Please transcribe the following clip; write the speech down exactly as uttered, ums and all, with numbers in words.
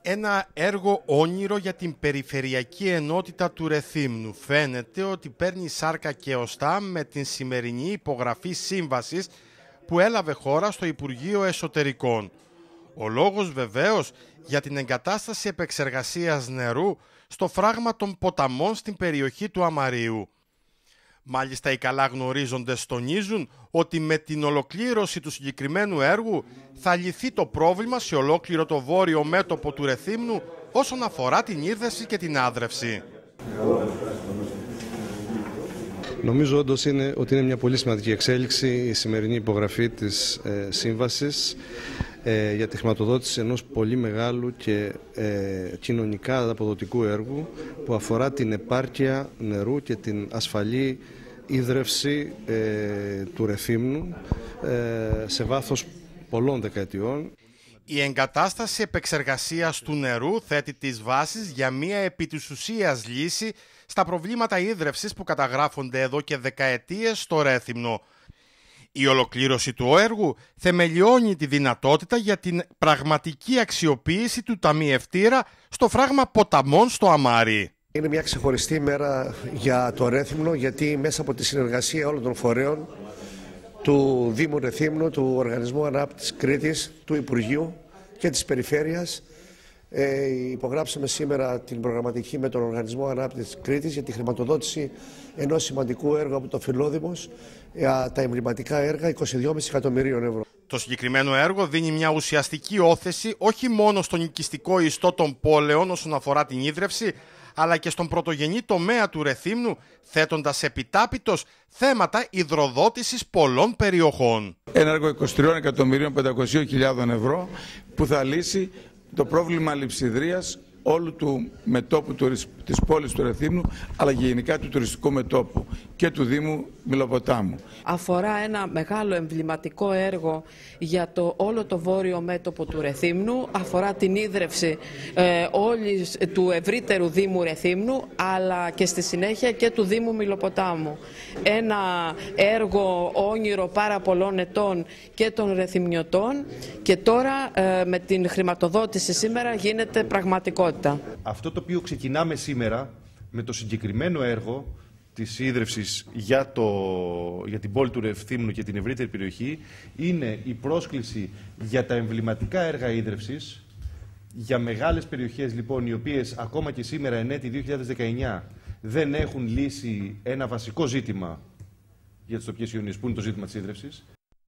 ένα έργο όνειρο για την περιφερειακή ενότητα του Ρεθύμνου. Φαίνεται ότι παίρνει σάρκα και οστά με την σημερινή υπογραφή σύμβασης που έλαβε χώρα στο Υπουργείο Εσωτερικών. Ο λόγος βεβαίως για την εγκατάσταση επεξεργασίας νερού στο φράγμα των ποταμών στην περιοχή του Αμαρίου. Μάλιστα οι καλά γνωρίζοντες τονίζουν ότι με την ολοκλήρωση του συγκεκριμένου έργου θα λυθεί το πρόβλημα σε ολόκληρο το βόρειο μέτωπο του Ρεθύμνου όσον αφορά την ίδρυυση και την άδρευση. Νομίζω όντως είναι, ότι είναι μια πολύ σημαντική εξέλιξη η σημερινή υπογραφή της ε, σύμβασης ε, για τη χρηματοδότηση ενός πολύ μεγάλου και ε, κοινωνικά αποδοτικού έργου που αφορά την επάρκεια νερού και την ασφαλή ίδρυυση ε, του Ρεθύμνου ε, σε βάθος πολλών δεκαετιών. Η εγκατάσταση επεξεργασίας του νερού θέτει τις βάσεις για μια επί της ουσίας λύση στα προβλήματα ίδρυυσης που καταγράφονται εδώ και δεκαετίες στο Ρέθυμνο. Η ολοκλήρωση του έργου θεμελιώνει τη δυνατότητα για την πραγματική αξιοποίηση του ταμιευτήρα στο φράγμα ποταμών στο Αμάρι. Είναι μια ξεχωριστή μέρα για το Ρέθυμνο, γιατί μέσα από τη συνεργασία όλων των φορέων του Δήμου Ρεθύμνου, του Οργανισμού Ανάπτυξης Κρήτης, του Υπουργείου και της Περιφέρειας, ε, υπογράψαμε σήμερα την προγραμματική με τον Οργανισμό Ανάπτυξης Κρήτης για τη χρηματοδότηση ενός σημαντικού έργου από το Φιλόδημος, για τα εμβληματικά έργα είκοσι δύο κόμμα πέντε εκατομμυρίων ευρώ. Το συγκεκριμένο έργο δίνει μια ουσιαστική όθεση όχι μόνο στον οικιστικό ιστό των πόλεων όσον αφορά την ίδρυυση, αλλά και στον πρωτογενή τομέα του Ρεθύμνου, θέτοντας επιτάπητος θέματα υδροδότησης πολλών περιοχών. Ένα έργο είκοσι τρία εκατομμυρίων πεντακόσιες χιλιάδες ευρώ που θα λύσει το πρόβλημα λειψιδρίας όλου του μετώπου της πόλης του Ρεθύμνου, αλλά και γενικά του τουριστικού μετώπου και του Δήμου Μιλοποτάμου. Αφορά ένα μεγάλο εμβληματικό έργο για το όλο το βόρειο μέτωπο του Ρεθύμνου, αφορά την ίδρυυση ε, όλης του ευρύτερου Δήμου Ρεθύμνου, αλλά και στη συνέχεια και του Δήμου Μιλοποτάμου. Ένα έργο όνειρο πάρα πολλών ετών και των Ρεθυμνιωτών, και τώρα ε, με την χρηματοδότηση σήμερα γίνεται πραγματικότητα. Αυτό το οποίο ξεκινάμε σήμερα με το συγκεκριμένο έργο της ίδρυυσης για, το, για την πόλη του Ρεθύμνου και την ευρύτερη περιοχή είναι η πρόσκληση για τα εμβληματικά έργα ίδρυυσης για μεγάλες περιοχές, λοιπόν, οι οποίες ακόμα και σήμερα εν έτη δύο χιλιάδες δεκαεννιά δεν έχουν λύσει ένα βασικό ζήτημα για τις τοπικές κοινωνίες, που είναι το ζήτημα της ίδρυυσης.